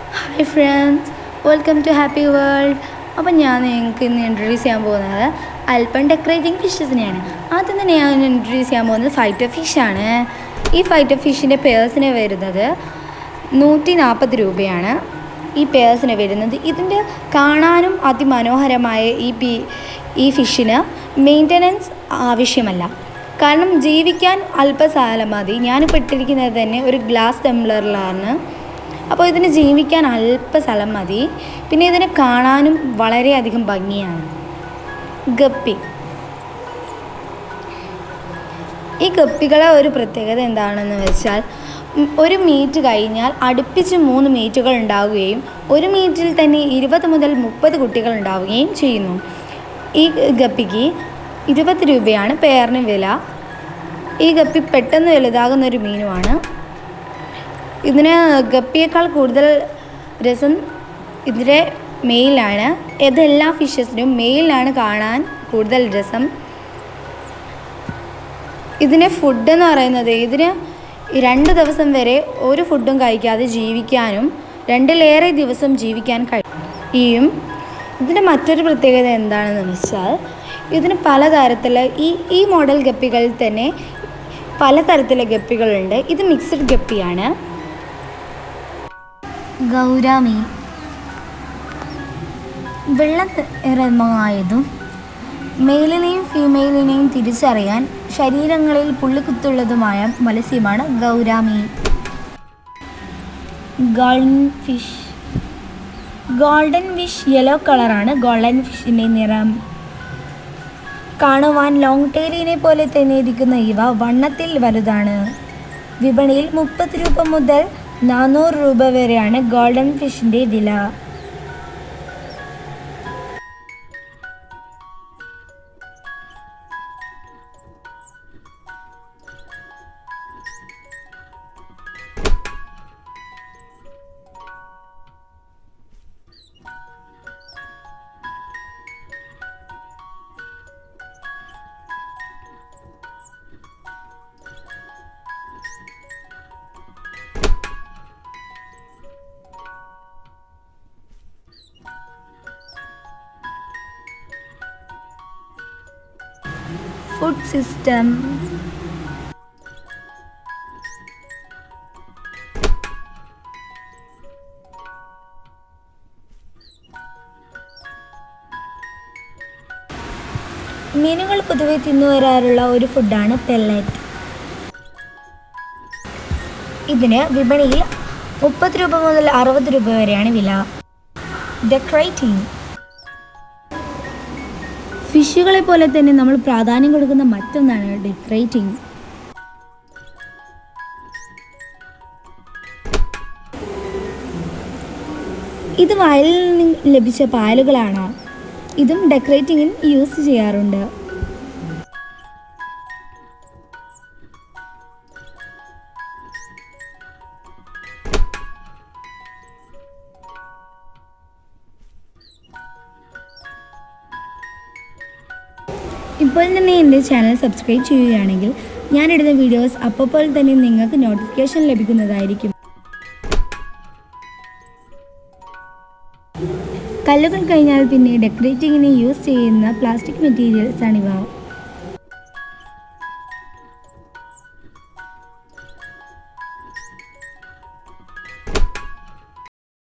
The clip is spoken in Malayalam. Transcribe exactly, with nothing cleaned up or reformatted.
Hi friends, welcome to Happy World. അപ്പോൾ ഞാൻ നിങ്ങൾക്ക് ഇന്ന് ഇൻട്രൊഡ്യൂസ് ചെയ്യാൻ പോകുന്നത് അല്പം ഡെക്കറേറ്റിംഗ് ഫിഷസിനെയാണ്. ആദ്യം തന്നെ ഞാൻ ഇൻട്രൊഡ്യൂസ് ചെയ്യാൻ പോകുന്നത് ഫൈറ്റർ ഫിഷാണ്. ഈ ഫൈറ്റർ ഫിഷിൻ്റെ പെയേഴ്സിന് വരുന്നത് നൂറ്റി നാൽപ്പത് രൂപയാണ്. ഈ പെയേഴ്സിന് വരുന്നത് ഇതിൻ്റെ കാണാനും അതിമനോഹരമായ ഈ പി ഈ ഫിഷിന് മെയിൻ്റനൻസ് ആവശ്യമല്ല. കാരണം ജീവിക്കാൻ അല്പകാലം മതി. ഞാനിപ്പോൾ ഇട്ടിരിക്കുന്നത് തന്നെ ഒരു ഗ്ലാസ് ടംബ്ലറിലാണ്. അപ്പോൾ ഇതിന് ജീവിക്കാൻ അല്പ സ്ഥലം മതി. പിന്നെ ഇതിനെ കാണാനും വളരെയധികം ഭംഗിയാണ്. ഗപ്പി. ഈ ഗപ്പികളെ ഒരു പ്രത്യേകത എന്താണെന്ന് വെച്ചാൽ ഒരു മീറ്റ് കഴിഞ്ഞാൽ അടുപ്പിച്ച് മൂന്ന് മീറ്റുകൾ ഉണ്ടാവുകയും ഒരു മീറ്റിൽ തന്നെ ഇരുപത് മുതൽ മുപ്പത് കുട്ടികൾ ഉണ്ടാവുകയും ചെയ്യുന്നു. ഈ ഗപ്പിക്ക് ഇരുപത് രൂപയാണ് പെയറിന് വില. ഈ ഗപ്പി പെട്ടെന്ന് വലുതാകുന്നൊരു മീനുമാണ്. ഇതിന് ഗപ്പിയേക്കാൾ കൂടുതൽ രസം ഇതിൻ്റെ മെയിലാണ്. ഇതെല്ലാ ഫിഷസിനും മെയിലാണ് കാണാൻ കൂടുതൽ രസം. ഇതിന് ഫുഡെന്ന് പറയുന്നത് ഇതിന് രണ്ട് ദിവസം വരെ ഒരു ഫുഡും കഴിക്കാതെ ജീവിക്കാനും രണ്ടിലേറെ ദിവസം ജീവിക്കാൻ കഴിയും. ഇതിൻ്റെ മറ്റൊരു പ്രത്യേകത എന്താണെന്ന് വെച്ചാൽ ഇതിന് പലതരത്തിലുള്ള ഈ ഈ മോഡൽ ഗപ്പികളിൽ തന്നെ പലതരത്തിലുള്ള ഗപ്പികളുണ്ട്. ഇത് മിക്സഡ് ഗപ്പിയാണ്. ഗൗരാമി. വെള്ളനിറമായതും മെയിലിനെയും ഫീമെയിലിനെയും തിരിച്ചറിയാൻ ശരീരങ്ങളിൽ പുള്ളിക്കുത്തുള്ളതുമായ മത്സ്യമാണ് gourami. Golden fish. Golden fish yellow കളറാണ് ഗോൾഡൻ ഫിഷിൻ്റെ നിറം. കാണുവാൻ ലോങ് ടൈലിനെ പോലെ തന്നെ ഇരിക്കുന്ന ഇവ വണ്ണത്തിൽ വലുതാണ്. വിപണിയിൽ മുപ്പത് രൂപ മുതൽ നാനൂറ് രൂപ വരെയാണ് ഗോൾഡൻ ഫിഷിൻ്റെ വില. Food system. മീനുകൾ പൊതുവെ തിന്നുവരാറുള്ള ഒരു ഫുഡാണ് പെല്ലറ്റ്. ഇതിന് വിപണിയിൽ മുപ്പത് രൂപ മുതൽ അറുപത് രൂപ വരെയാണ് വില. ഡെക്കറേറ്റിംഗ്. ഫിഷുകളെ പോലെ തന്നെ നമ്മൾ പ്രാധാന്യം കൊടുക്കുന്ന മറ്റൊന്നാണ് ഡെക്കറേറ്റിംഗ്. ഇത് വയലിൽ നിന്ന് ലഭിച്ച പാലുകളാണ്. ഇതും ഡെക്കറേറ്റിംഗിന് യൂസ് ചെയ്യാറുണ്ട്. ഇപ്പോൾ തന്നെ എൻ്റെ ചാനൽ സബ്സ്ക്രൈബ് ചെയ്യുകയാണെങ്കിൽ ഞാനിടുന്ന വീഡിയോസ് അപ്പോൾ തന്നെ നിങ്ങൾക്ക് നോട്ടിഫിക്കേഷൻ ലഭിക്കുന്നതായിരിക്കും. കല്ലുകൾ കഴിഞ്ഞാൽ പിന്നെ ഡെക്കറേറ്റിങ്ങിന് യൂസ് ചെയ്യുന്ന പ്ലാസ്റ്റിക് മെറ്റീരിയൽസ് ആണിവ.